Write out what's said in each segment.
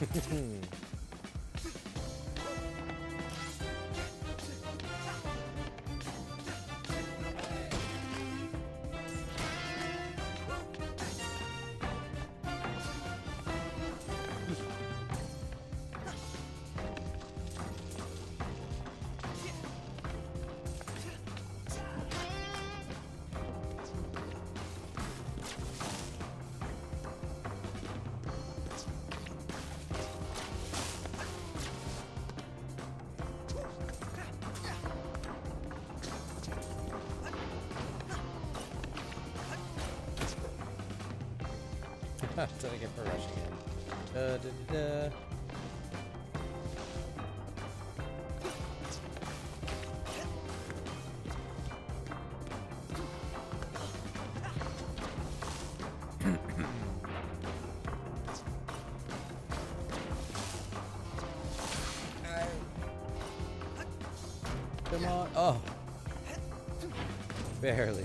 What did I get for rushing in? Come on. Oh. Barely.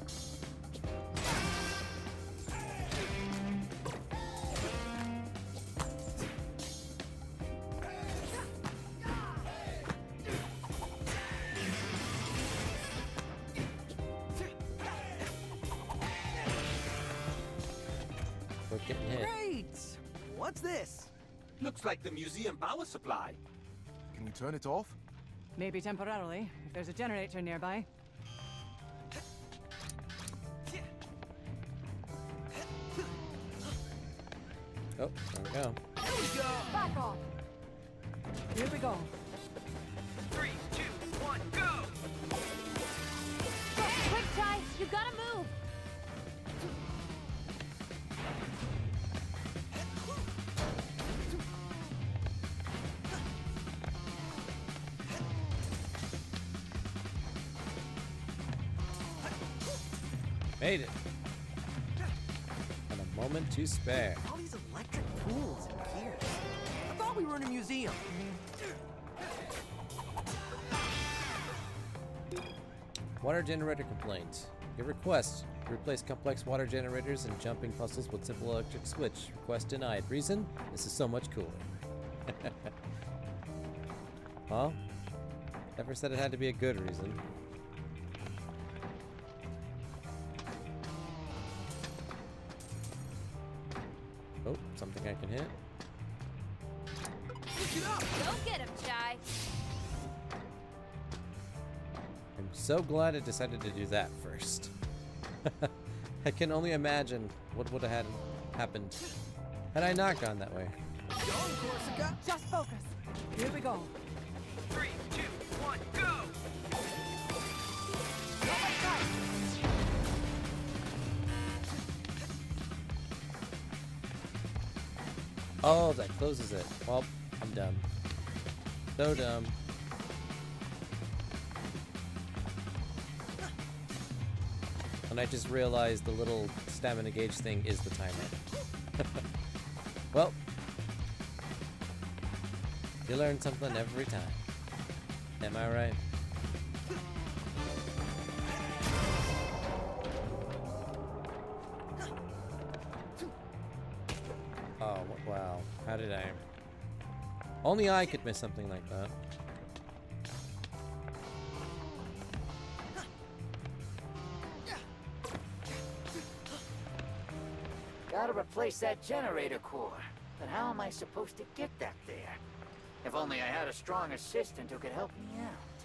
We're getting hit. Great! What's this? Looks like the museum power supply. Can we turn it off? Maybe temporarily, if there's a generator nearby. Oh, there we go. Here we go! Back off! Here we go. 3, 2, 1, go! Quick, Ty! You gotta move! Made it. And a moment to spare. All these electric tools and gears. I thought we were in a museum. Water generator complaint. Your request. Replace complex water generators and jumping puzzles with simple electric switch. Request denied. Reason? This is so much cooler. Huh? Never said it had to be a good reason. Oh, something I can hit. Don't get him, Chai! I'm so glad I decided to do that first. I can only imagine what would have happened had I not gone that way. Go, Corsica! Just focus. Here we go. 3, 2, 1, go! Oh, that closes it. Well, I'm dumb. So dumb. And I just realized the little stamina gauge thing is the timer. Well, you learn something every time. Am I right? Oh, wow. How did I... Only I could miss something like that. Gotta replace that generator core. But how am I supposed to get that there? If only I had a strong assistant who could help me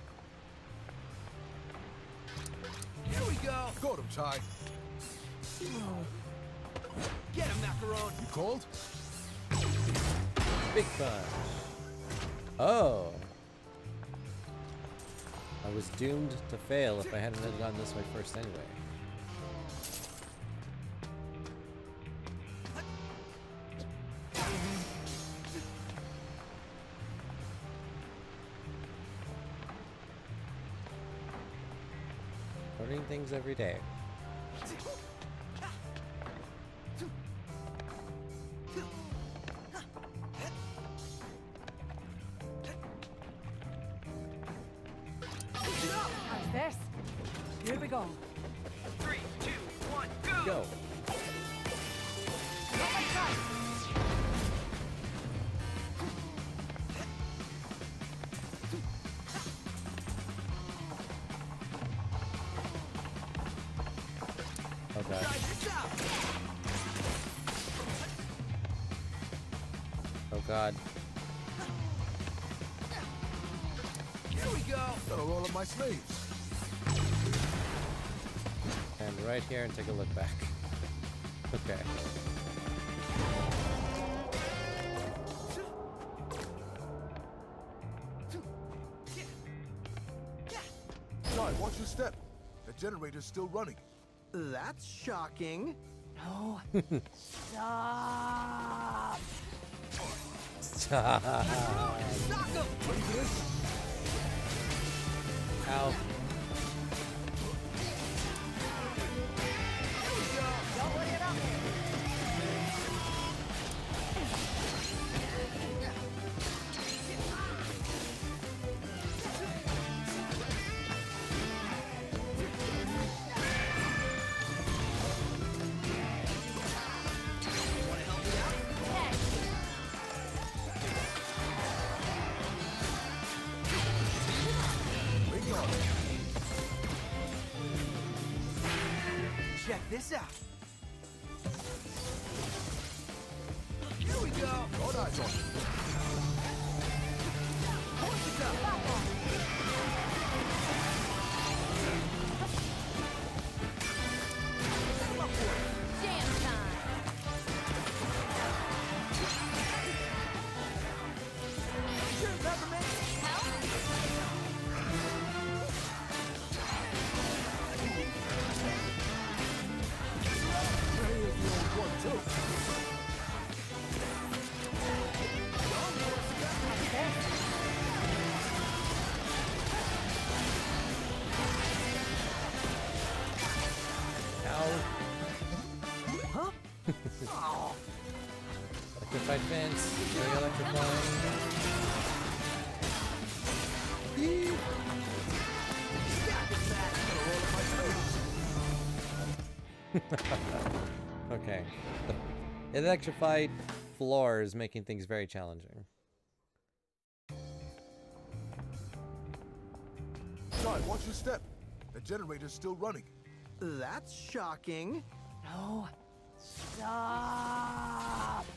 out. Here we go! Got him, Ty. Get him, Macaron! You called? Big punch. Oh. I was doomed to fail if I hadn't gone this way first anyway. Learning things every day. How's this? Here we go. 3, 2, 1, go! Go. god. Here we go. Gotta roll up my sleeves. And right here and take a look back. Okay. Ty, watch your step. The generator's still running. That's shocking. No. Stop. Stop. Sock him. Ready for this? Ow. Don't let it up. Bring it on. Check this out. Here we go. Got eyes on it. Horse is up. Set him up for it. Jam time. Turn, Peppermint. Help? Here's the old one, too. Ow. Huh? Oh, Electrified fence. Very electrifying. stack is back. Gotta roll up my sleeves. Okay. The electrified floor is making things very challenging. Ty, watch your step. The generator's still running. That's shocking. No. Stop.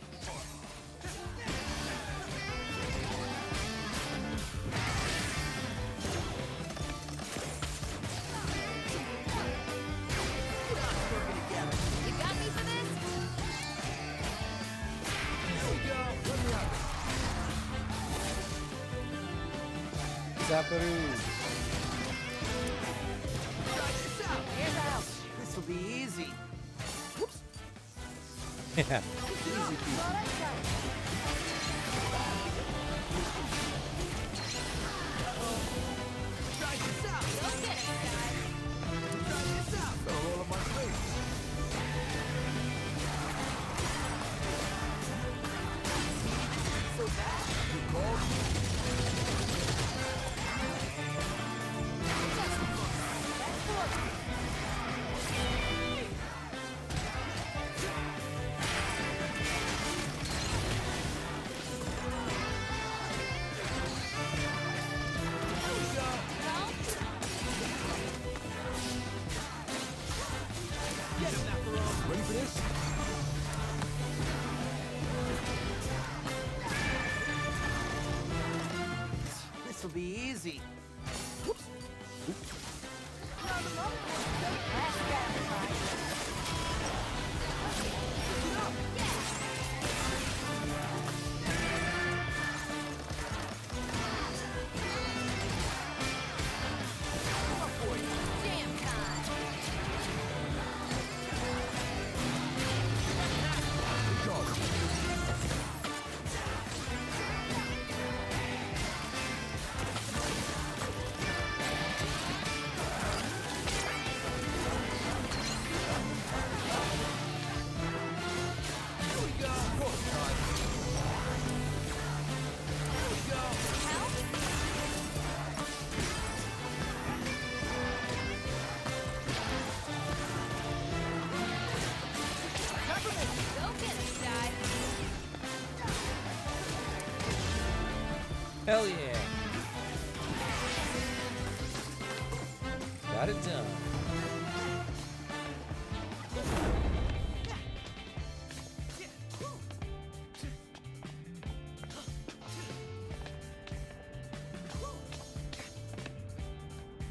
You got me for this? Here we go. Let me out. Zaparoo. Try this out. Here's out. This will be easy. Whoops. Yeah. Easy peasy. Try this out. Go get it, guys. Try this out. Gotta roll up my sleeves. So bad. You called? Help? Get him, Macaron. Ready for this? This will be easy. Whoops. Jam time. Here we go. Here we go. Help? Go get it, guys. Hell yeah. Got it done.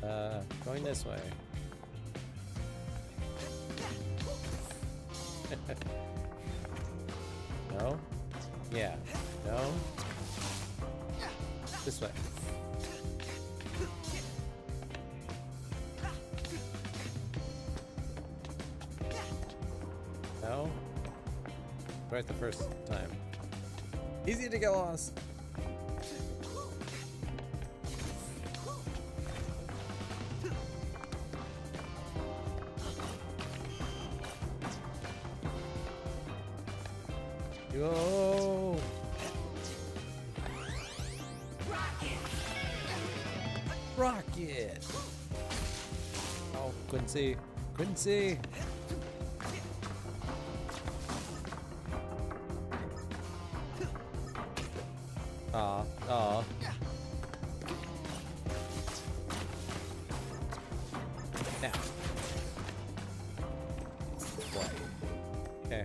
Going this way. No? Yeah. No? This way. No? Right the first time. Easy to get lost. Go! Rocket! Oh, couldn't see. Couldn't see. Aw, aw. Now. Boy. Okay.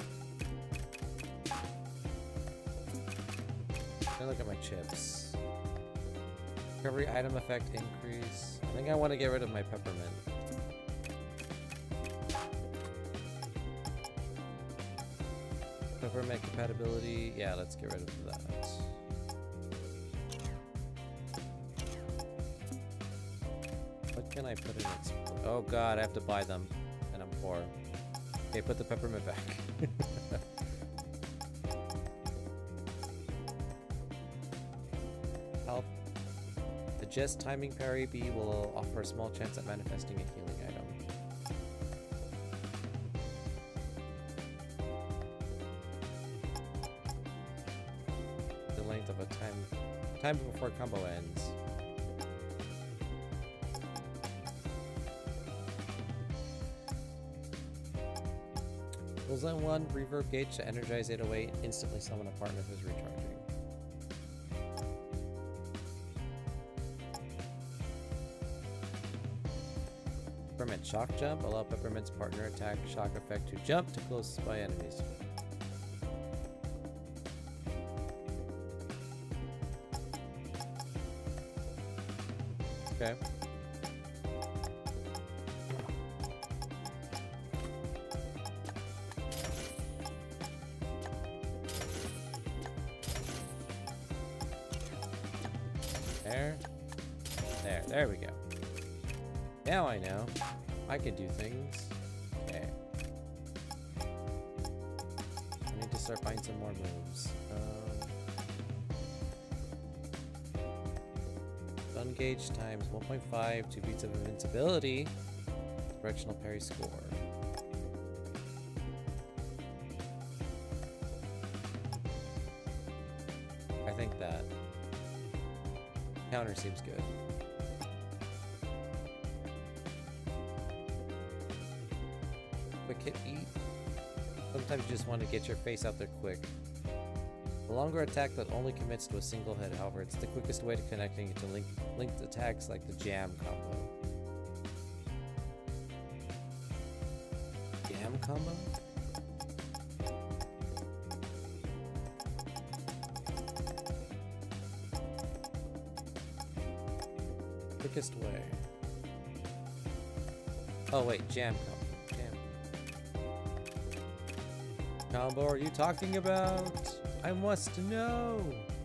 Look at my chips. Recovery item effect increase. I think I want to get rid of my peppermint. Peppermint compatibility. Yeah, let's get rid of that. What can I put in it? Oh god, I have to buy them. And I'm poor. Okay, put the peppermint back. Health. Adjust timing parry B will offer a small chance at manifesting a healing item. The length of a time before combo ends. Bullseye 1, reverb gauge to energize 808, instantly summon a partner who's recharging. Peppermint shock jump, allow Peppermint's partner attack shock effect to jump to closest by enemies. Okay. There we go. Now I know. I can do things. Okay. I need to start finding some more moves. Stun gauge times 1.5, 2 beats of invincibility. Directional parry score. I think that counter seems good. Quick hit beat. Sometimes you just want to get your face out there quick. The longer attack that only commits to a single hit, however, it's the quickest way to connecting to linked attacks like the jam combo. Jam combo? Quickest way. Oh wait, jam combo. Combo are you talking about? I must know.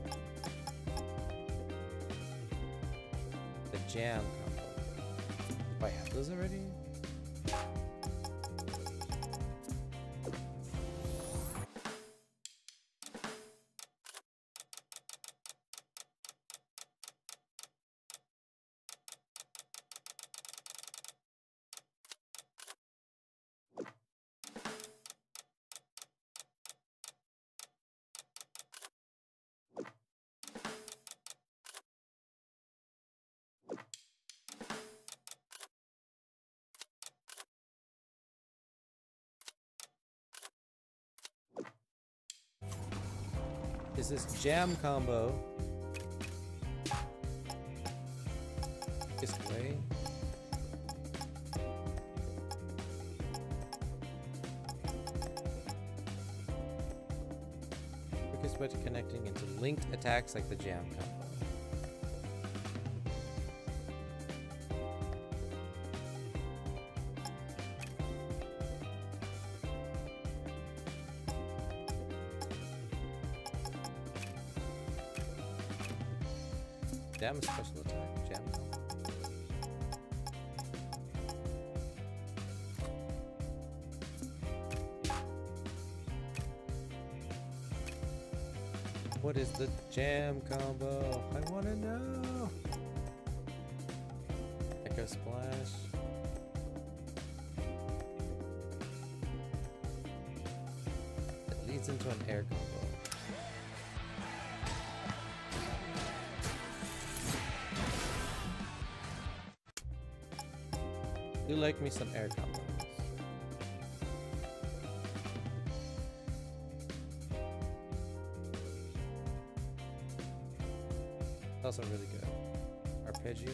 The jam combo. Do I have those already? Is this jam combo? This way. Quickest way to connecting into linked attacks like the jam combo. Jam special attack? Jam combo? What is the jam combo? I want to know. Echo Splash. It leads into an air combo. Do like me some air combos. Also really good. Arpeggio.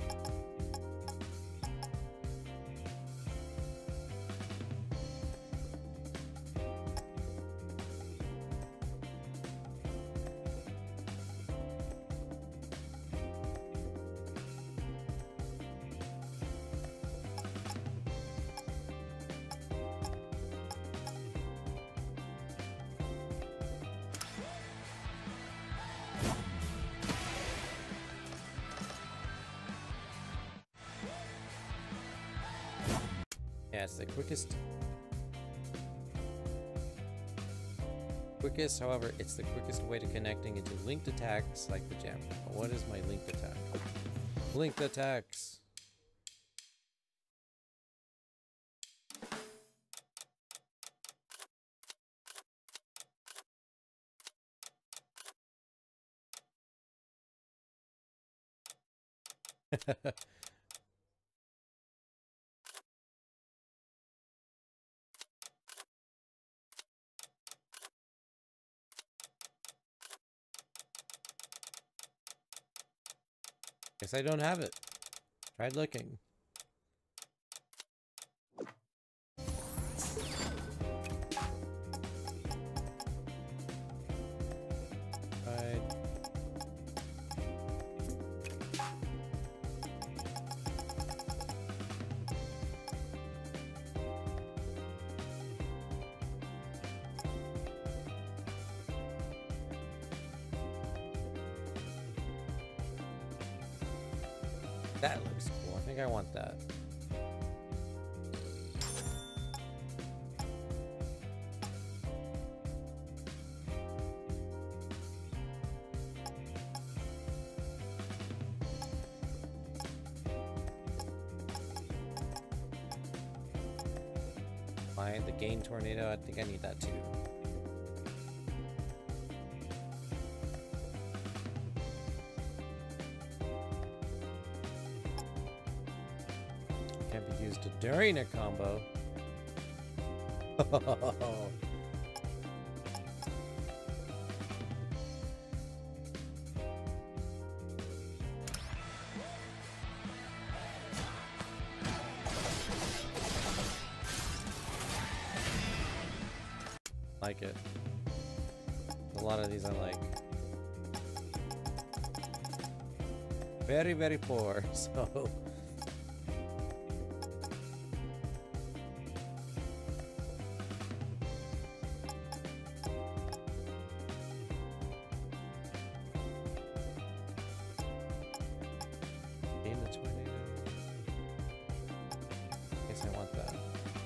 Yeah, it's the quickest. However, it's the quickest way to connecting into linked attacks like the jam. What is my linked attack? Linked attacks. Guess I don't have it. Tried looking. Tried. That looks cool. I think I want that. Fine, the gain tornado, I think I need that too. Can be used during a combo. Like it. A lot of these I like. Very, very poor, so. Gain the tornado. Guess I want that.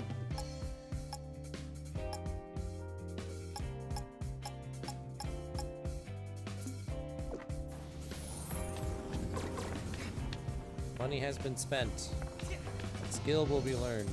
Money has been spent. Skill will be learned.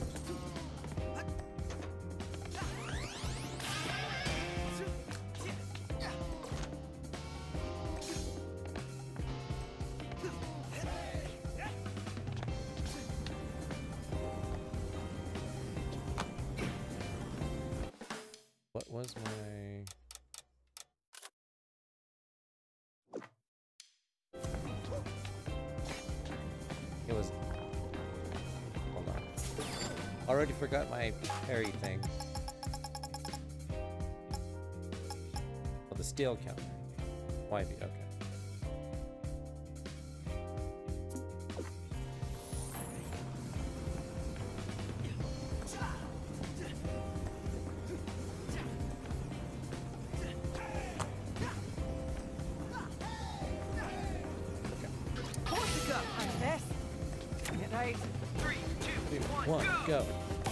What was my... It was... Hold on. Already forgot my parry thing. Oh, the steel counter. YB, okay. right. 3, 2, 1, One, go.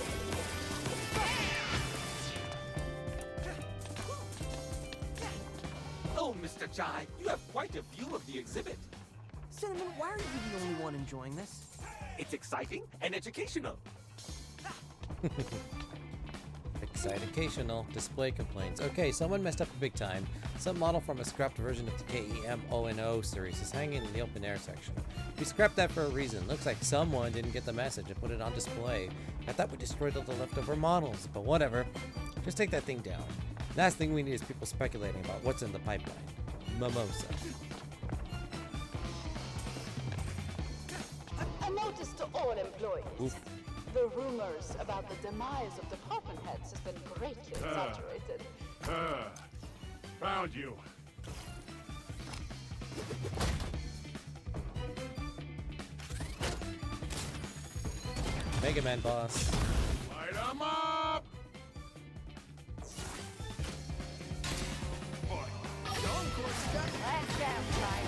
Oh, Mr. Chai, you have quite a view of the exhibit. Cinnamon, why are you the only one enjoying this? It's exciting and educational. Excitational. Display complaints. Okay, someone messed up big time. Some model from a scrapped version of the KEM O&O series is hanging in the open air section. We scrapped that for a reason. Looks like someone didn't get the message and put it on display. I thought we destroyed all the leftover models, but whatever. Just take that thing down. Last thing we need is people speculating about what's in the pipeline. Mimosa. A notice to all employees. Oof. The rumors about the demise of department heads has been greatly exaggerated. Found you. Mega Man boss. Light 'em up! Last down, Chai.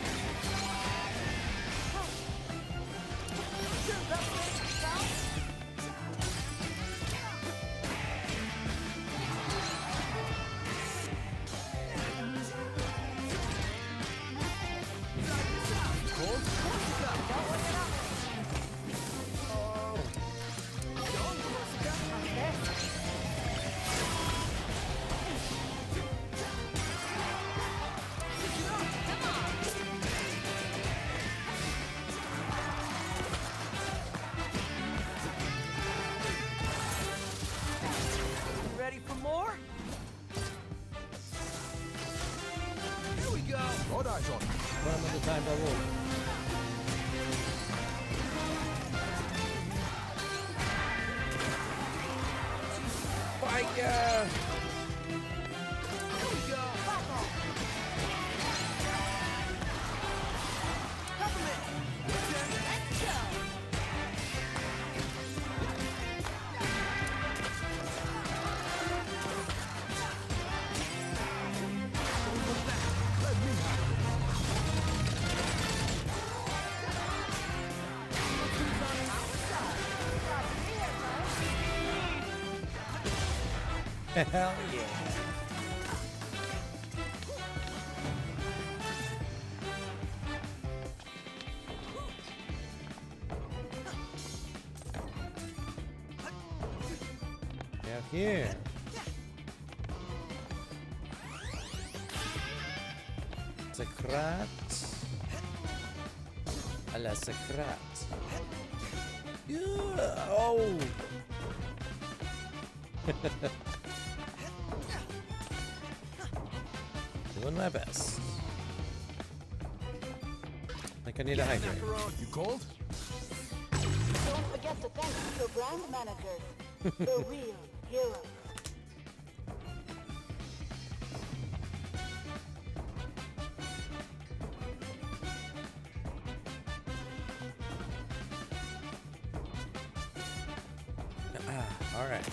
Ready for more? Here we go. Got eyes on it. One at a time, bubble. Fire! Here we go. Peppermint. Let's go. Hell yeah. Out here. Secret. A la secret. Yeah. Oh. Doing my best. Like I need a hydrate. You called? Don't forget to thank your brand manager, the real hero. All right.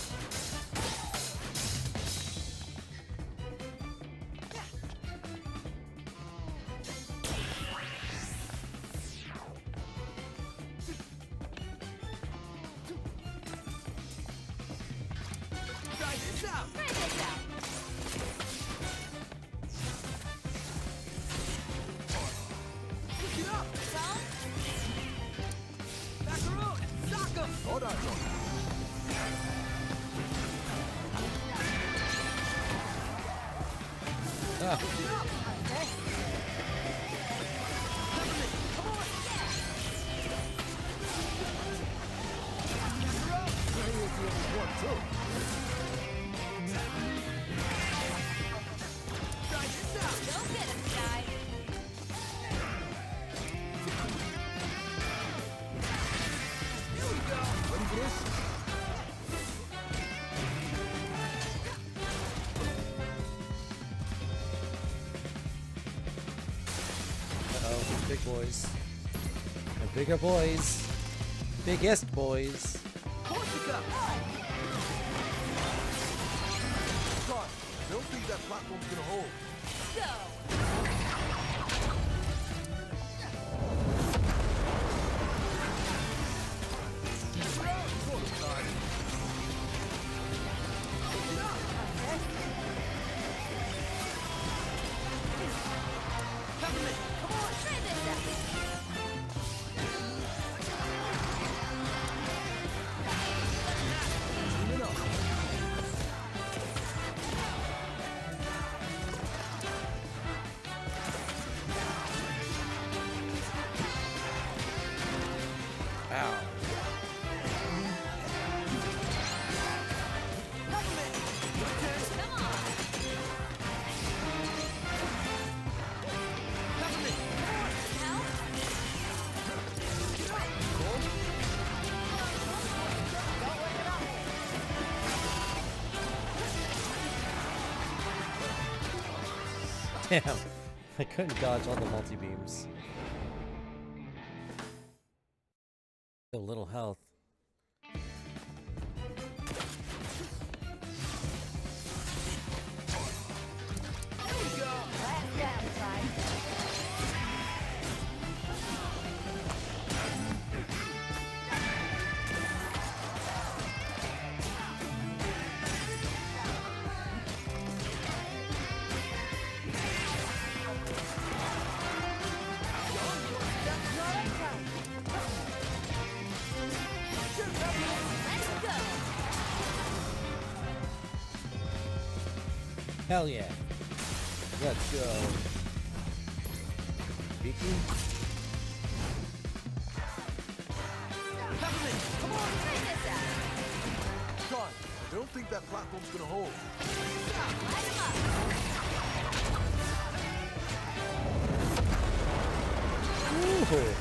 Try this out. Try this out. Switch it up. Well, Macaroon. Sock 'em. Got eyes on it. Ah, Switch it up. Peppermint. Come on. Macaroon. Plenty of the only one, too. Try this out. go get him, Chai. Here we go. Ready for this? uh-oh, big boys. And bigger boys. Biggest boys. Corsica. God, I don't think that platform's gonna hold. Go. Damn. I couldn't dodge all the multi-beams. So little health. Last dance time. Hell yeah. Let's go. Vicky? John, I don't think that platform's gonna hold. Ooh.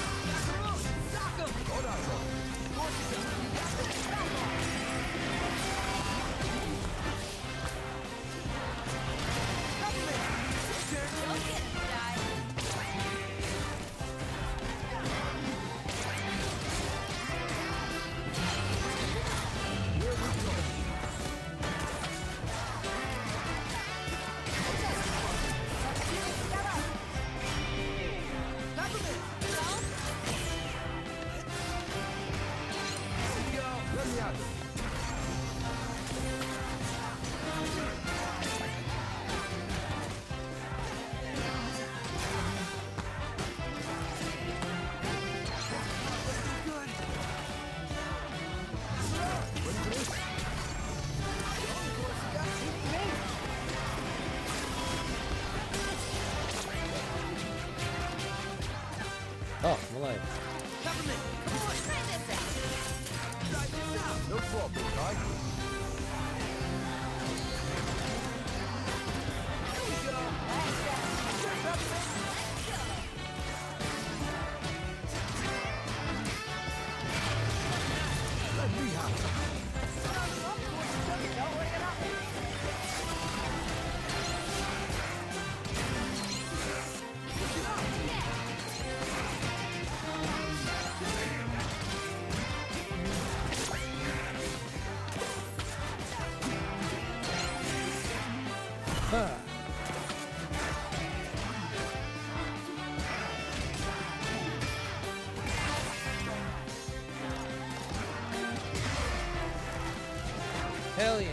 Oh, I'm alive. No problem, guy. Let me have it. Huh. Hell yeah.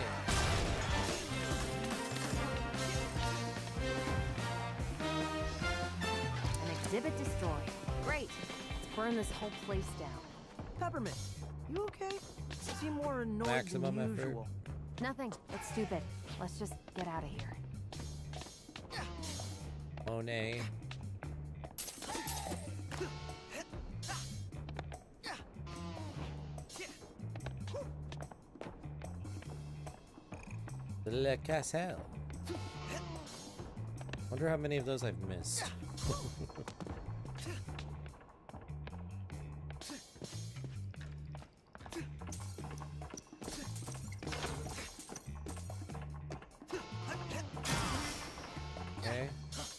An exhibit destroyed. Great. Let's burn this whole place down. Peppermint, you okay? You seem more annoyed Maximum than effort. usual. Nothing. It's stupid. Let's just get out of here. Monet. Le Castle. Wonder how many of those I've missed. Okay.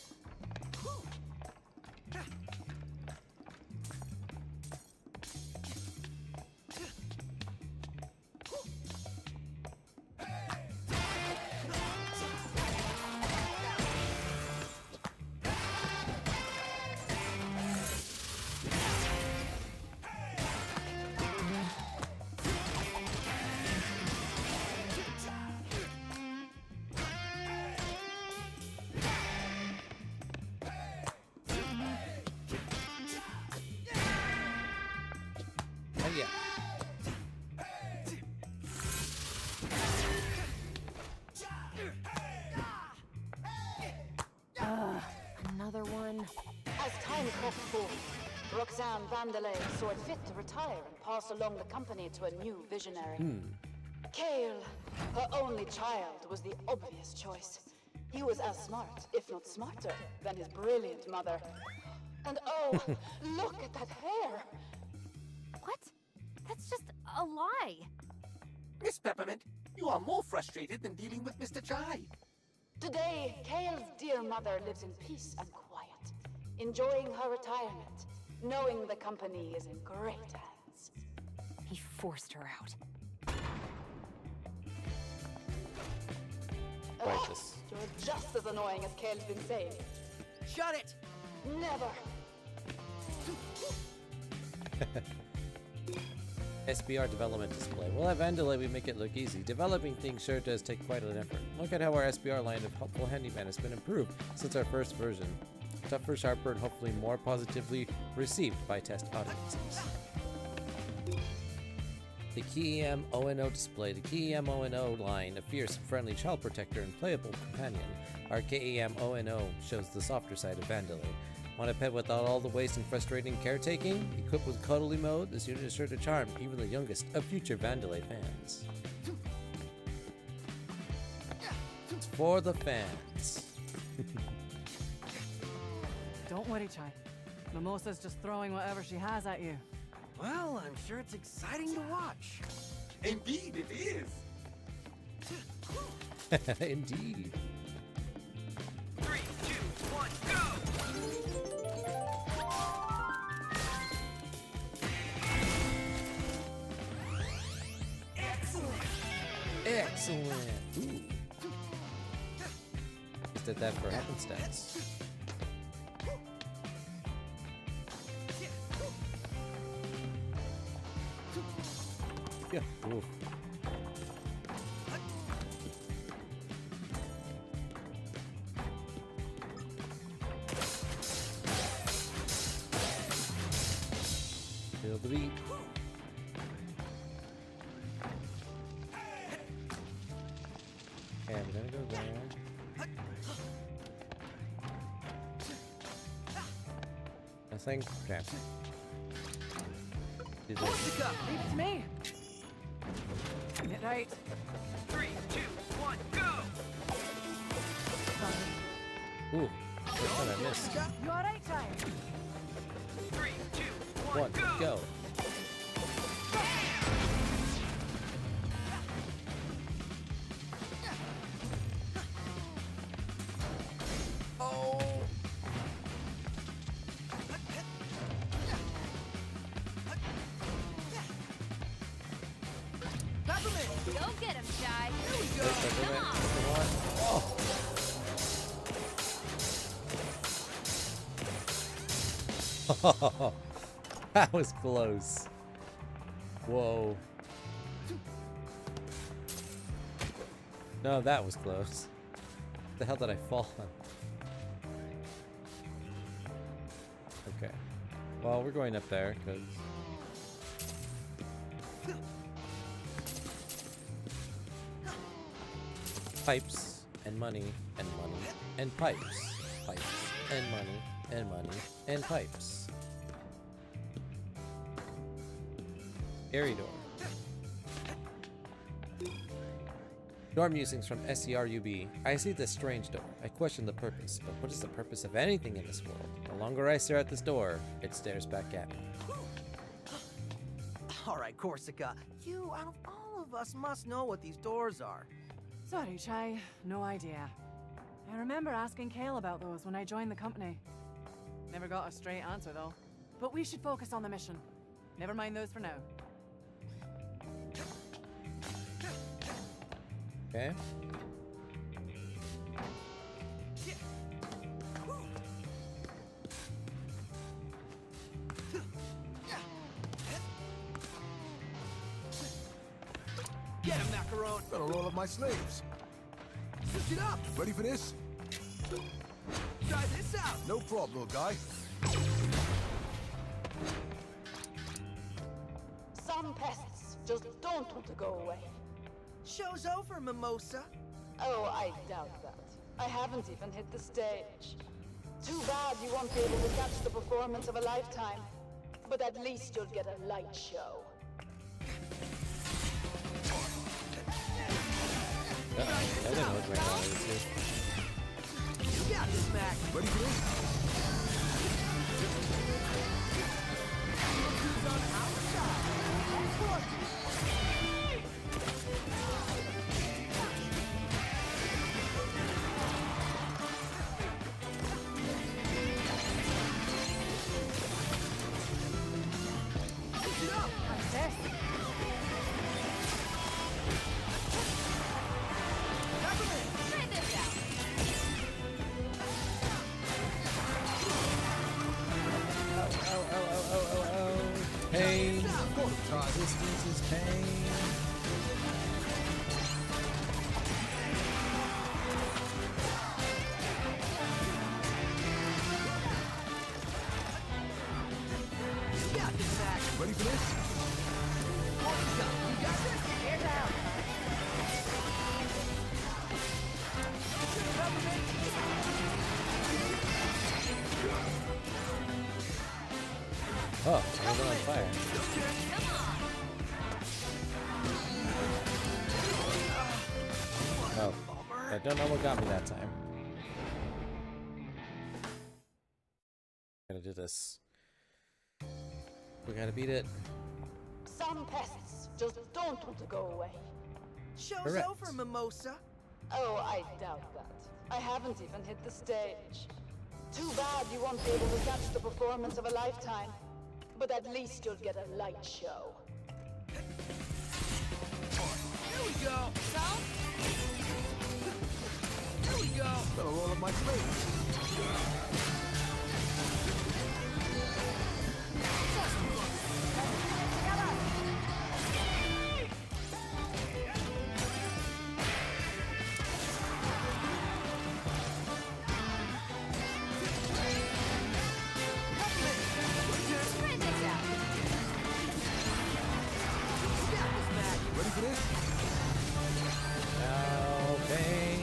Oh yeah. Another one. As time crept forward, Roxanne Vandelay saw it fit to retire and pass along the company to a new visionary. Cale, her only child, was the obvious choice. He was as smart, if not smarter, than his brilliant mother. And oh, look at that hair! What? That's just a lie. Miss Peppermint, you are more frustrated than dealing with Mr. Jai. The Today, Kale's dear mother lives in peace and quiet, enjoying her retirement, knowing the company is in great hands. He forced her out. Righteous. You're just as annoying as Kale's been saying. Shut it! Never. SBR development display. Well, at Vandelay we make it look easy. Developing things sure does take quite an effort. Look at how our SBR line of helpful handyman has been improved since our first version. Tougher, sharper, and hopefully more positively received by test audiences. The KEM ONO display. The KEM ONO line, a fierce and friendly child protector and playable companion. Our KEM ONO shows the softer side of Vandelay. Want a pet without all the waste and frustrating caretaking? Equipped with cuddly mode, this unit is sure to charm even the youngest of future Vandelay fans. It's for the fans. Don't worry, Chai. Mimosa's just throwing whatever she has at you. Well, I'm sure it's exciting to watch. Indeed, it is. Indeed. 3, 2, 1, go! Excellent. Ooh. Just did that for happenstance. Yeah. Ooh. Feel the beat. Okay, I'm gonna go there. Nothing? Okay. Do this. Corsica! Leave it to me. Get right. 3, 2, 1, go! Ooh, first one I missed. You alright, Chai? 3, 2, 1, One, go. Go get him, Chai. Oh. That was close. Whoa. No, that was close. The hell did I fall on? Okay. Well, we're going up there because pipes and money and money and pipes. Pipes and money and money and pipes. Airy door. Door musings from SCRUB. I see this strange door. I question the purpose, but what is the purpose of anything in this world? The longer I stare at this door, it stares back at me. Alright, Corsica. You, out of all of us, must know what these doors are. Sorry, Chai. No idea. I remember asking Kale about those when I joined the company. Never got a straight answer, though. But we should focus on the mission. Never mind those for now. Okay. Get him, Macaron! Better roll up my slaves. Switch it up! Ready for this? Try this out! No problem, little guy. Some pests just don't want to go away. Show's over, Mimosa. Oh, I doubt that. I haven't even hit the stage. Too bad you won't be able to catch the performance of a lifetime. But at least you'll get a light show. I don't know what going on is here. You got this, Mac. Ready for this? Who's on our side? pain. Resistance is pain. Ready for this? Oh, I was on fire. Oh, I don't know what got me that time. Gotta do this. We gotta beat it. Some pests just don't want to go away. Show's Correct. over, Mimosa. Oh, I doubt that. I haven't even hit the stage. Too bad you won't be able to catch the performance of a lifetime. But at least you'll get a light show. Here we go. Here we go. Better roll up my sleeves. Ready for this? Now, pain.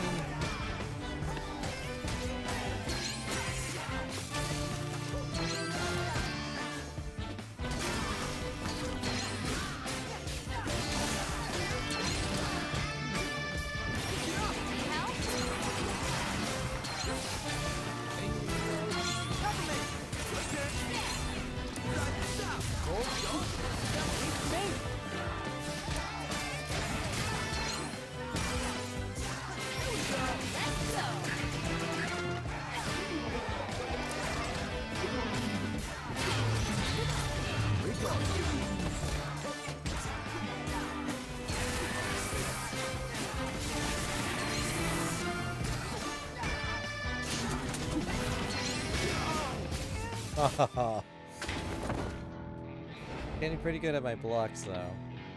Getting pretty good at my blocks though.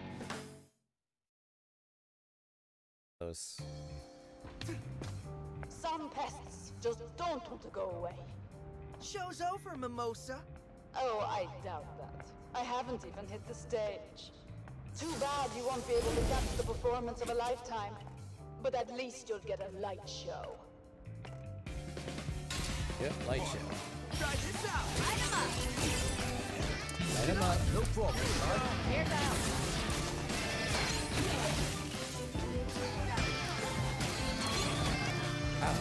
Those. Some pests just don't want to go away. Show's over, Mimosa. Oh, I doubt that. I haven't even hit the stage. Too bad you won't be able to catch the performance of a lifetime. But at least you'll get a light show. Yep, light show. Try this out. Light him up. No problem, son. Ow.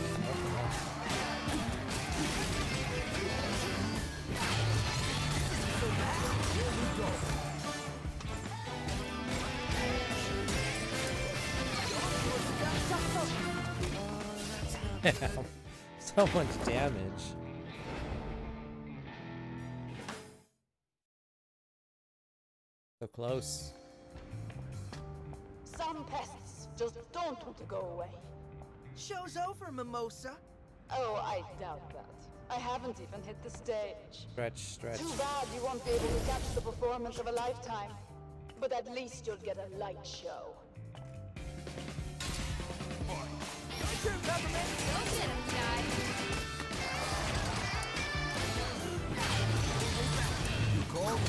Damn. So much damage. So close. Some pests just don't want to go away. Show's over, Mimosa. Oh, I doubt that. I haven't even hit the stage. Stretch, stretch. Too bad you won't be able to catch the performance of a lifetime. But at least you'll get a light show. You call?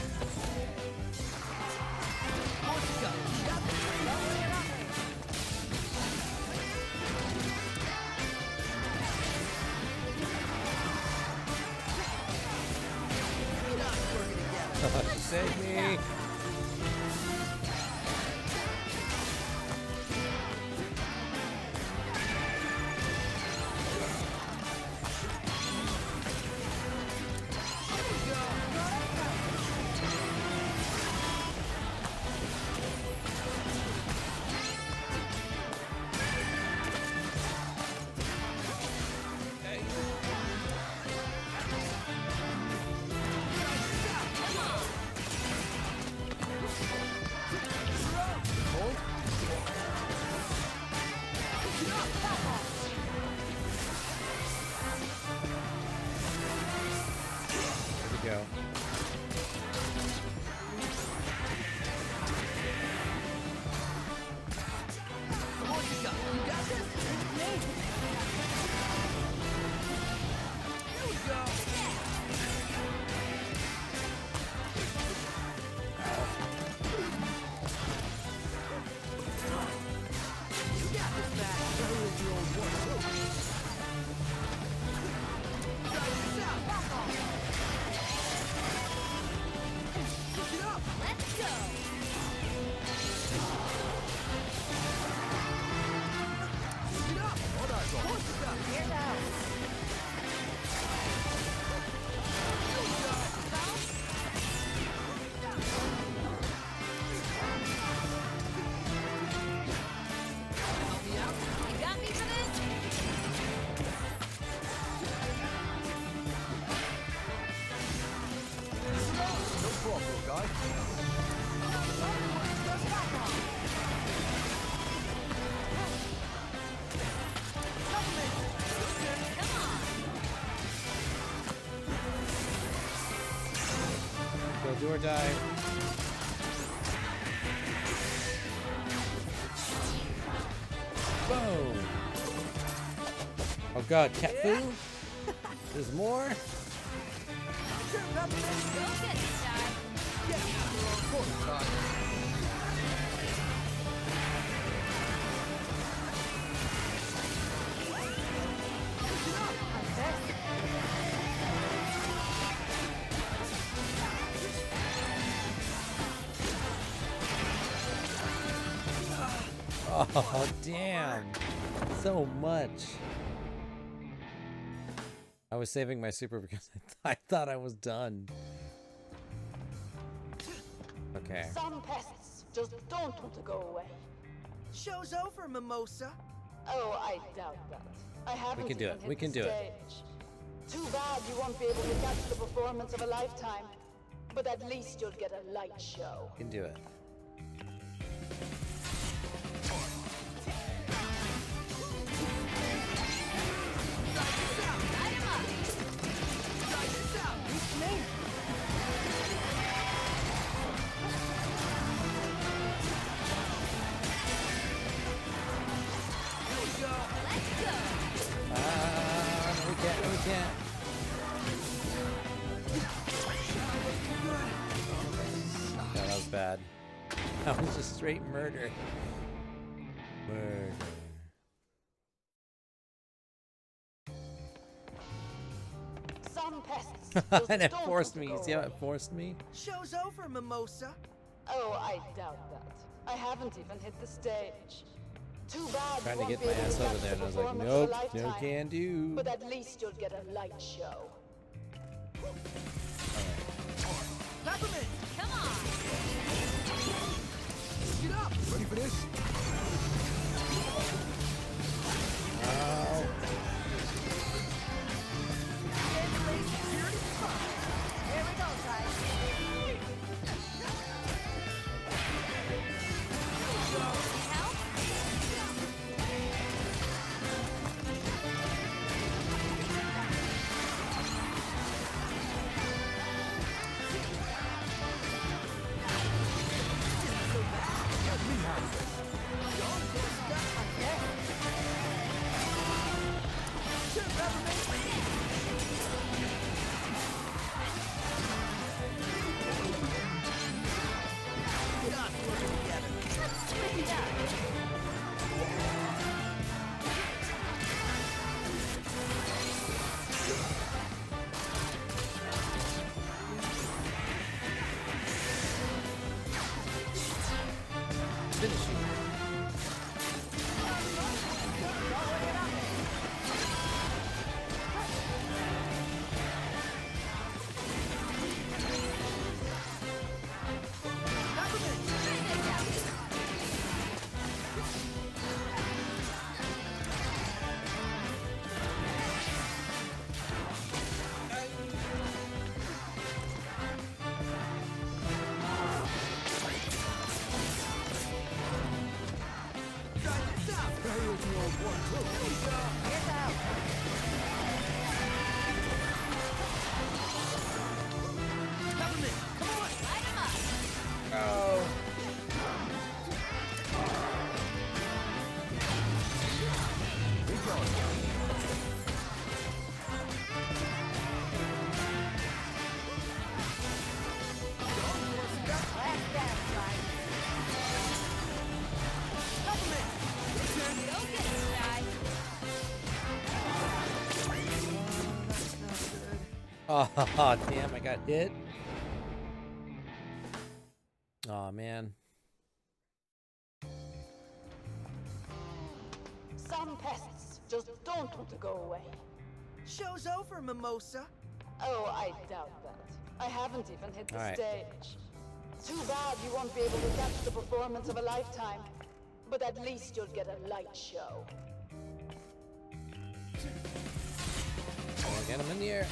Save me! or die. Boom! Oh god, cat food? There's more? Oh, damn. So much. I was saving my super because I thought I was done. Okay. Some pests just don't want to go away. Show's over, Mimosa. Oh, I doubt that. I haven't can do even it. hit We can the do it. stage. Too bad you won't be able to catch the performance of a lifetime. But at least you'll get a light show. Can do it. No, we can't. Yeah, that was bad. That was just straight murder. Murder. Some pests just And it don't forced want me. to You go see how away. it forced me? Show's over, Mimosa. Oh, I doubt that. I haven't even hit the stage. Too bad Trying you to won't get be my able ass to over catch there, the and I was like, performance of a nope, no lifetime. can do. But at least you'll get a light show. Peppermint! Come on! Get up! Ready for this? Ow. Here we go, guys. Help? Finishing. Oh. Oh, damn, I got hit. Oh, man. Some pests just don't want to go away. Show's over, Mimosa. Oh, I doubt that. I haven't even hit the All right. stage. Too bad you won't be able to catch the performance of a lifetime. But at least you'll get a light show. Oh, get him in the air.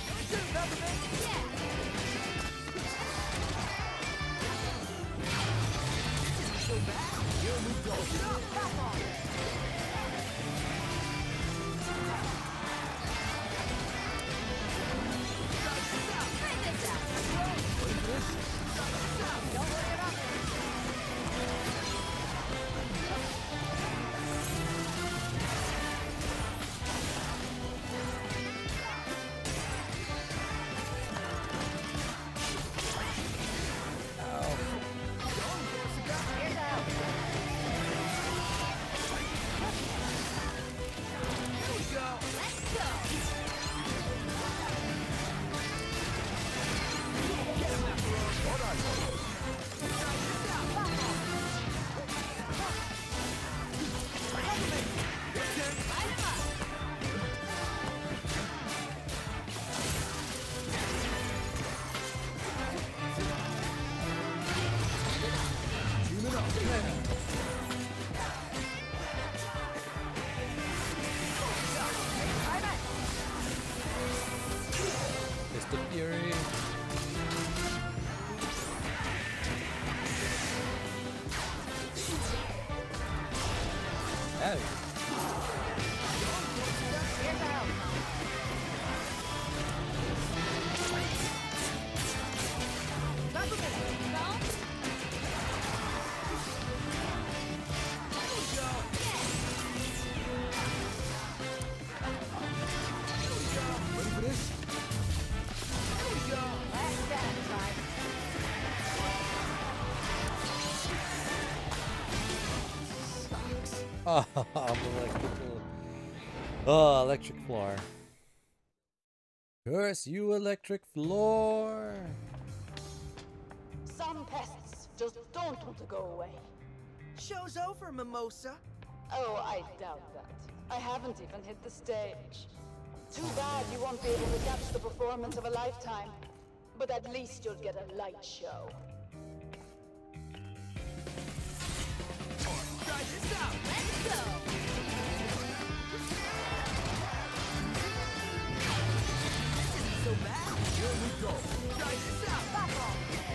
Oh, electrical. Oh, electric floor. Curse you, electric floor. Some pests just don't want to go away. Show's over, Mimosa. Oh, I doubt that. I haven't even hit the stage. Too bad you won't be able to catch the performance of a lifetime. But at least you'll get a light show. Try this out. Let's go! This isn't so bad. Here we go. Try this out. Back off.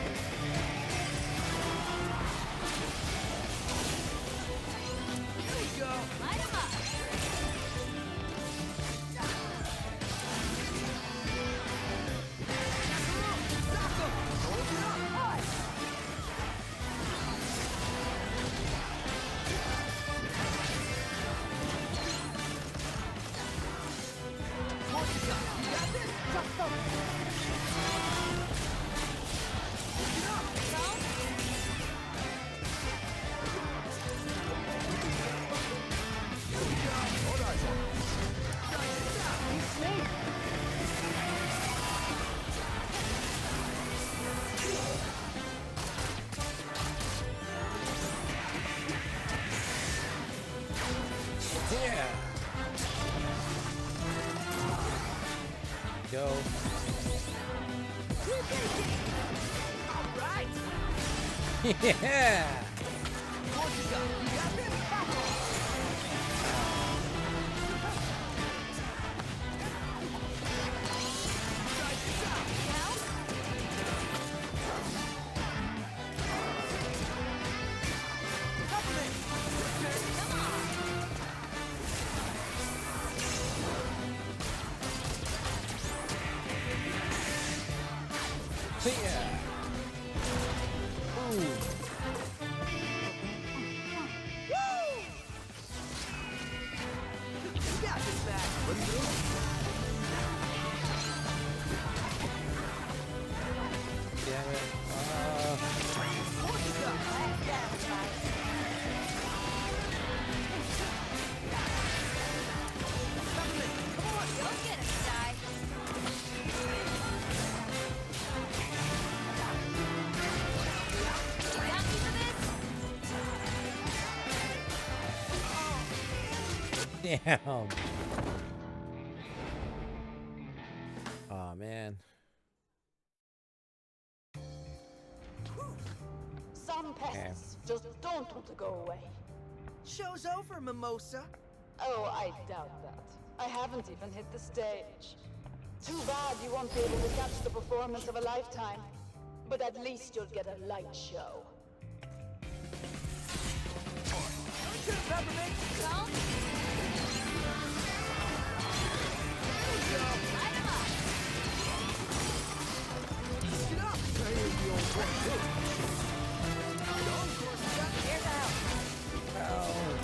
Here we go. Light 'em up! Yeah. Go. Alright. Yeah. What you got? You got this? Back off. Try this out. Cover it. Come on! Yeah. Ooh. You got this, Matt. Damn it. What you got? Go get him, Sty! Got me for this? Damn. Oh man. Some pests just don't want to go away. Show's over, Mimosa. Oh, I doubt that. I haven't even hit the stage. Too bad you won't be able to catch the performance of a lifetime. But at least you'll get a light show. Peppermint. Don't. Light 'em up! Get up. Here's out!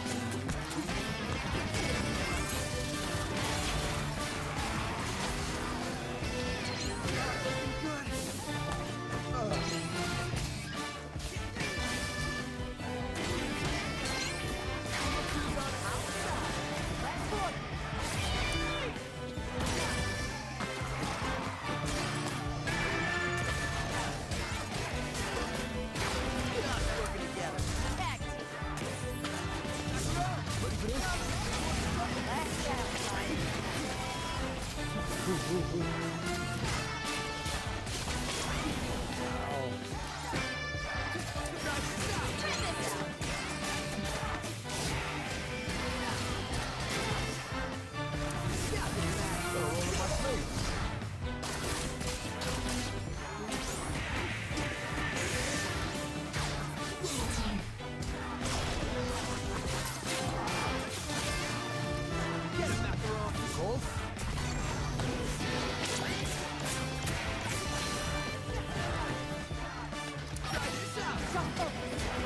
Attack team! Last down, Try this out! Get him, Macaron. Cold? Try this out.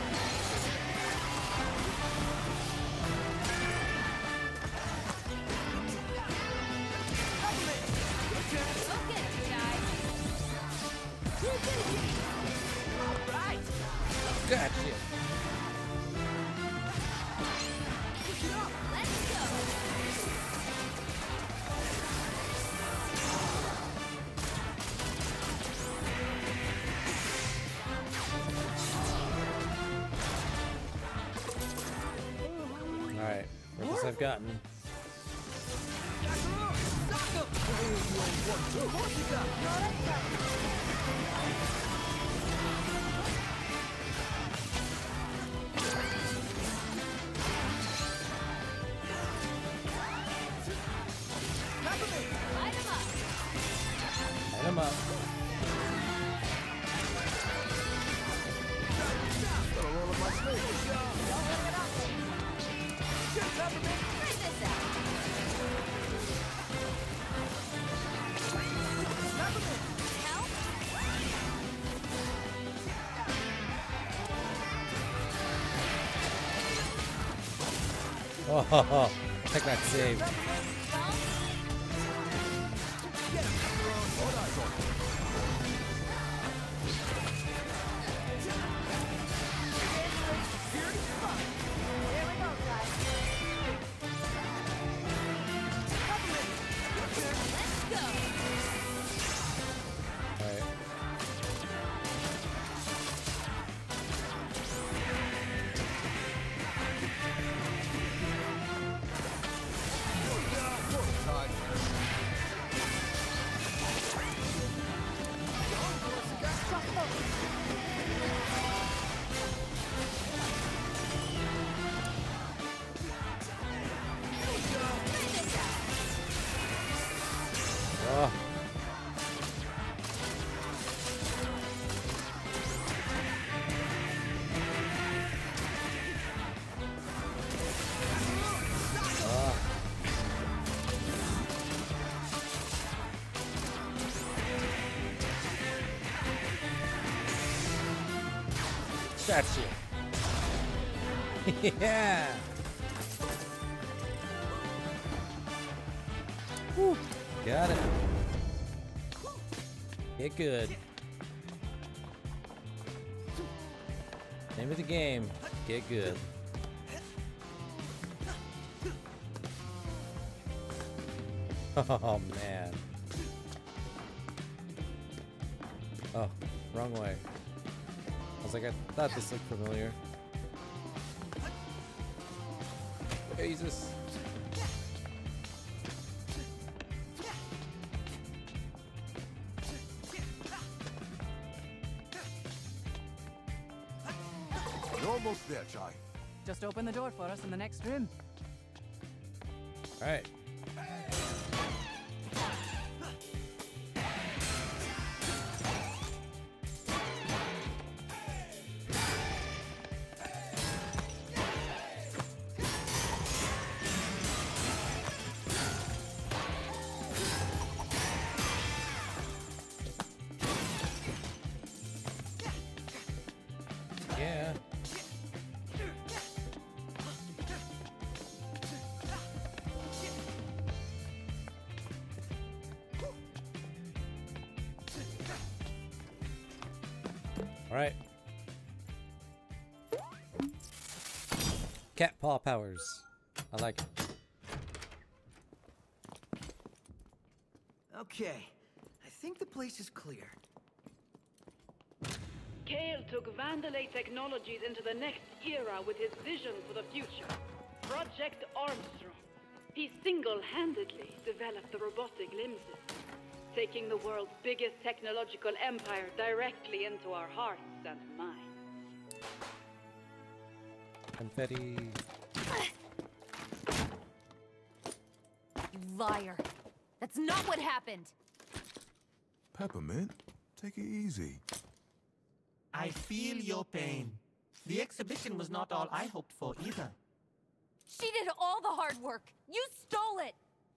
Go get him, Sty! Alright. Gotcha. I've gotten. Light 'em up. Oh, take that save. Oh. That's it. Yeah. Whew. Got it. Get good. Name of the game. Get good. Oh man. Oh, wrong way. I was like, I thought this looked familiar. Jesus. You're almost there, Chai. Just open the door for us in the next room. All right. Yeah. All right. Cat paw powers. I like it. Okay, I think the place is clear. Kale took Vandalay Technologies into the next era with his vision for the future. Project Armstrong. He single-handedly developed the robotic limb system, taking the world's biggest technological empire directly into our hearts and minds. Confetti. You liar. That's not what happened. Peppermint, take it easy. I feel your pain. The exhibition was not all I hoped for either. She did all the hard work. You stole it.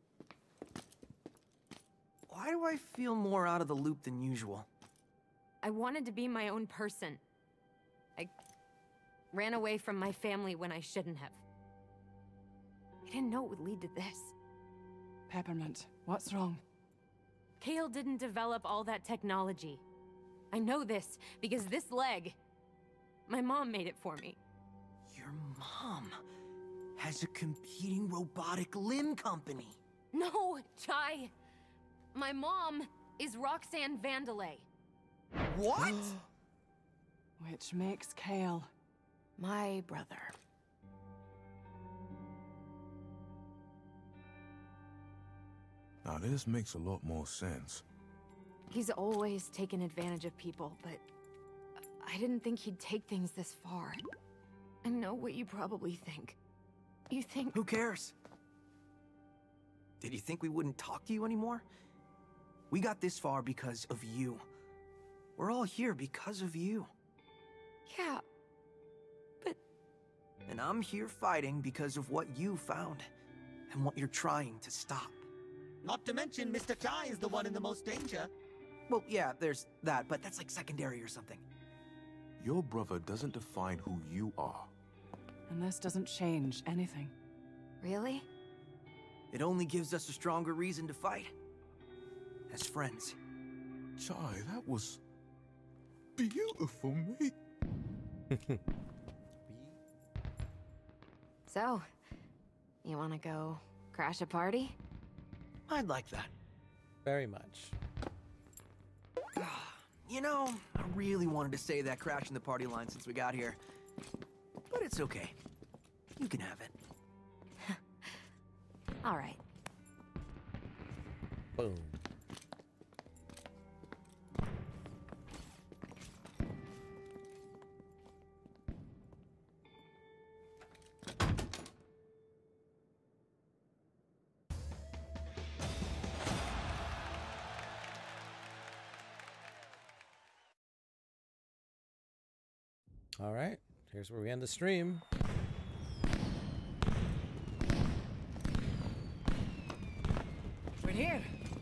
Why do I feel more out of the loop than usual? I wanted to be my own person. I ran away from my family when I shouldn't have. I didn't know it would lead to this. Peppermint, what's wrong? Kale didn't develop all that technology. I know this because this leg, my mom made it for me. Your mom has a competing robotic limb company. No, Chai. My mom is Roxanne Vandalay. What? Which makes Kale my brother. Now this makes a lot more sense. He's always taken advantage of people, but I didn't think he'd take things this far. I know what you probably think. You think... Who cares? Did you think we wouldn't talk to you anymore? We got this far because of you. We're all here because of you. Yeah, but... And I'm here fighting because of what you found, and what you're trying to stop. Not to mention, Mr. Chai is the one in the most danger. Well, yeah, there's that, but that's like secondary or something. Your brother doesn't define who you are. And this doesn't change anything. Really? It only gives us a stronger reason to fight. As friends. Chai, that was beautiful, mate. So, you wanna go crash a party? I'd like that. Very much. You know, I really wanted to say that crashing the party line since we got here. But it's okay. You can have it. All right. Boom. All right, here's where we end the stream. Right here.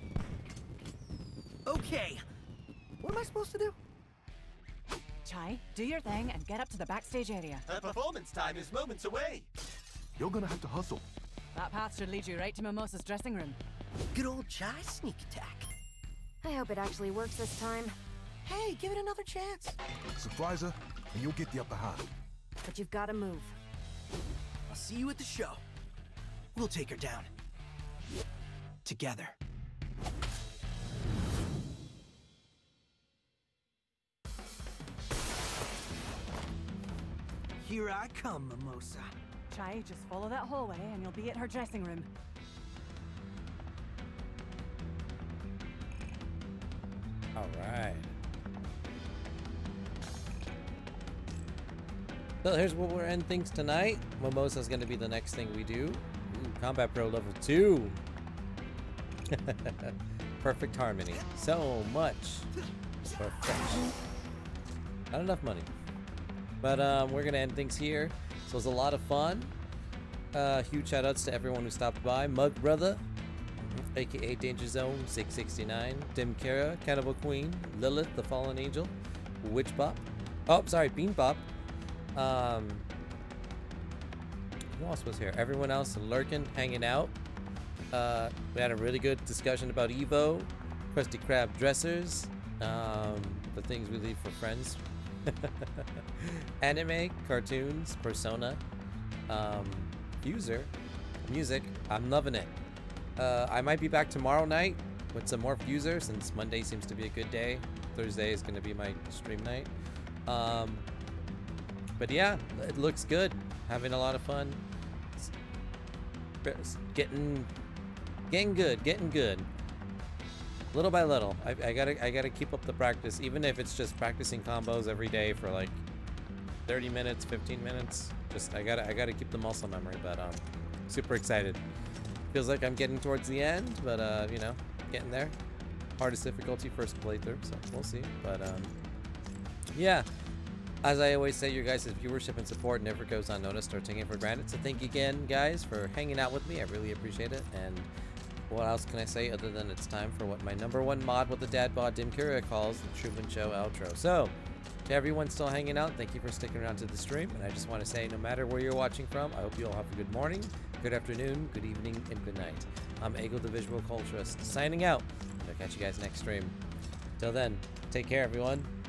Okay. What am I supposed to do? Chai, do your thing and get up to the backstage area. Her performance time is moments away. You're gonna have to hustle. That path should lead you right to Mimosa's dressing room. Good old Chai sneak attack. I hope it actually works this time. Hey, give it another chance. Surprise her, and you'll get the upper hand. But you've gotta move. I'll see you at the show. We'll take her down. Together. Here I come, Mimosa. Chai, just follow that hallway and you'll be at her dressing room. All right. So here's where we'll end things tonight. Mimosa's going to be the next thing we do. Ooh, Combat Pro level 2. Perfect harmony. So much perfection. Not enough money. But we're going to end things here. So it was a lot of fun. Huge shout outs to everyone who stopped by. Mug Brother, aka Danger Zone 669, Dim Kara, Cannibal Queen, Lilith the Fallen Angel, Witch Bop. Oh, sorry, Bean Bop. Who else was here? Everyone else lurking, hanging out. We had a really good discussion about Evo, Krusty Krab dressers, the things we leave for friends, anime, cartoons, Persona, Fuser, music. I'm loving it. I might be back tomorrow night with some more Fuser since Monday seems to be a good day. Thursday is going to be my stream night. But yeah, it looks good. Having a lot of fun. Getting good. Little by little. I gotta keep up the practice, even if it's just practicing combos every day for like 30 minutes, 15 minutes. Just I gotta keep the muscle memory. But super excited. Feels like I'm getting towards the end, but you know, getting there. Hardest difficulty first playthrough, so we'll see. But yeah. As I always say, your guys' viewership and support never goes unnoticed or taken for granted. So thank you again, guys, for hanging out with me. I really appreciate it. And what else can I say other than it's time for what my #1 mod with the dad bod Dim Kura calls the Truman Show outro. So to everyone still hanging out, thank you for sticking around to the stream. And I just want to say, no matter where you're watching from, I hope you all have a good morning, good afternoon, good evening, and good night. I'm Ego the Visual Culturist, signing out. And I'll catch you guys next stream. Till then, take care, everyone.